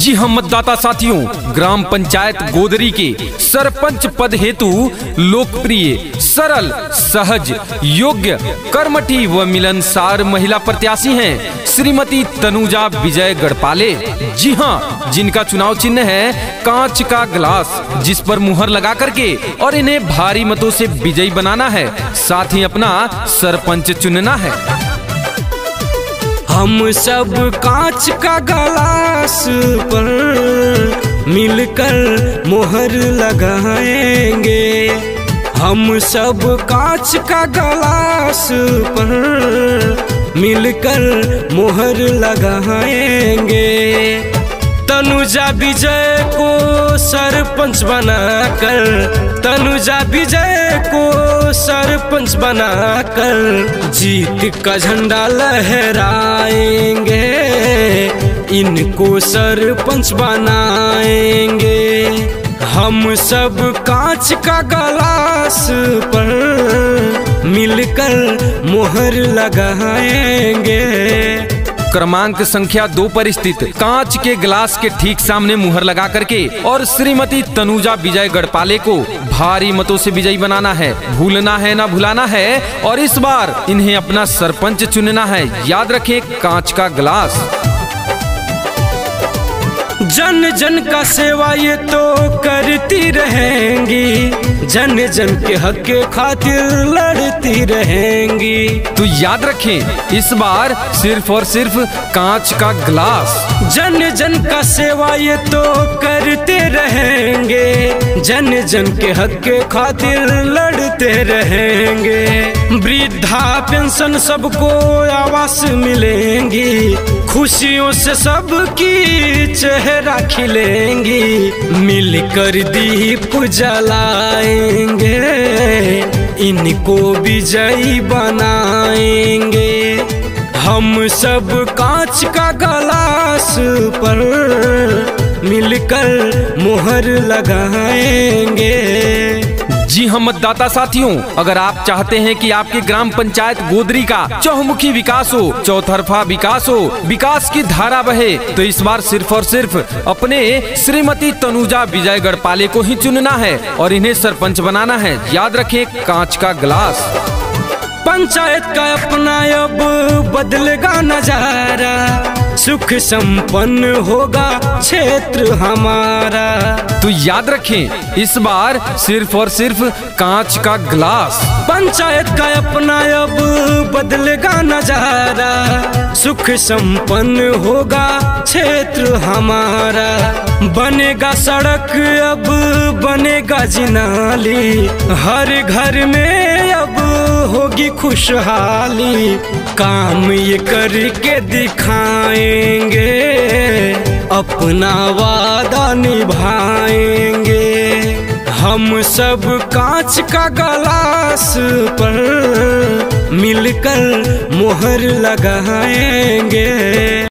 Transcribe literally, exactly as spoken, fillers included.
जी हम मतदाता साथियों, ग्राम पंचायत गोदरी के सरपंच पद हेतु लोकप्रिय, सरल, सहज, योग्य, कर्मठी व मिलनसार महिला प्रत्याशी हैं श्रीमती तनुजा विजय गढ़पाले। जी हाँ, जिनका चुनाव चिन्ह है कांच का गिलास, जिस पर मुहर लगा करके और इन्हें भारी मतों से विजयी बनाना है, साथ ही अपना सरपंच चुनना है। हम सब कांच का गिलास पर मिलकर मोहर लगाएंगे। हम सब कांच का गिलास पर मिलकर मोहर लगाएंगे। तनुजा विजय को सरपंच बनाकर, तनुजा विजय को सरपंच बनाकर जीत का झंडा लहराएंगे। इनको सरपंच बनाएंगे। हम सब कांच का गिलास पर मिलकर मोहर लगाएंगे। क्रमांक संख्या दो पर स्थित कांच के गिलास के ठीक सामने मुहर लगा करके और श्रीमती तनुजा विजय गढ़पाले को भारी मतों से विजयी बनाना है। भूलना है ना भुलाना है, और इस बार इन्हें अपना सरपंच चुनना है। याद रखें, कांच का गिलास। जन जन का सेवा ये तो करती रहेंगी, जन जन के हक के खातिर लड़ती रहेंगी। तो याद रखें, इस बार सिर्फ और सिर्फ कांच का गिलास। जन जन का सेवा ये तो करते रहेंगे, जन जन के हक के खातिर लड़ते रहेंगे। वृद्धा पेंशन सबको आवास मिलेंगी, खुशियों से सबकी चेहरा खिलेंगी। मिलकर दीप जलाएंगे, इनको विजयी बनाएंगे। हम सब कांच का गिलास पर मिलकर मोहर लगाएंगे। जी हम मतदाता साथियों, अगर आप चाहते हैं कि आपके ग्राम पंचायत गोदरी का चहुमुखी विकास हो, चौतरफा विकास हो, विकास की धारा बहे, तो इस बार सिर्फ और सिर्फ अपने श्रीमती तनुजा विजय गढ़पाले को ही चुनना है और इन्हें सरपंच बनाना है। याद रखें, कांच का गिलास। पंचायत का अपना अब बदलेगा नजारा, सुख संपन्न होगा क्षेत्र हमारा। तो याद रखें, इस बार सिर्फ और सिर्फ कांच का गिलास। पंचायत का अपना अब बदलेगा नजारा, सुख संपन्न होगा क्षेत्र हमारा। बनेगा सड़क अब बनेगा जिनाली, हर घर में अब होगी खुशहाली। काम ये करके दिखाएंगे, अपना वादा निभाएंगे। हम सब कांच का गिलास पर मिलकर मोहर लगाएंगे।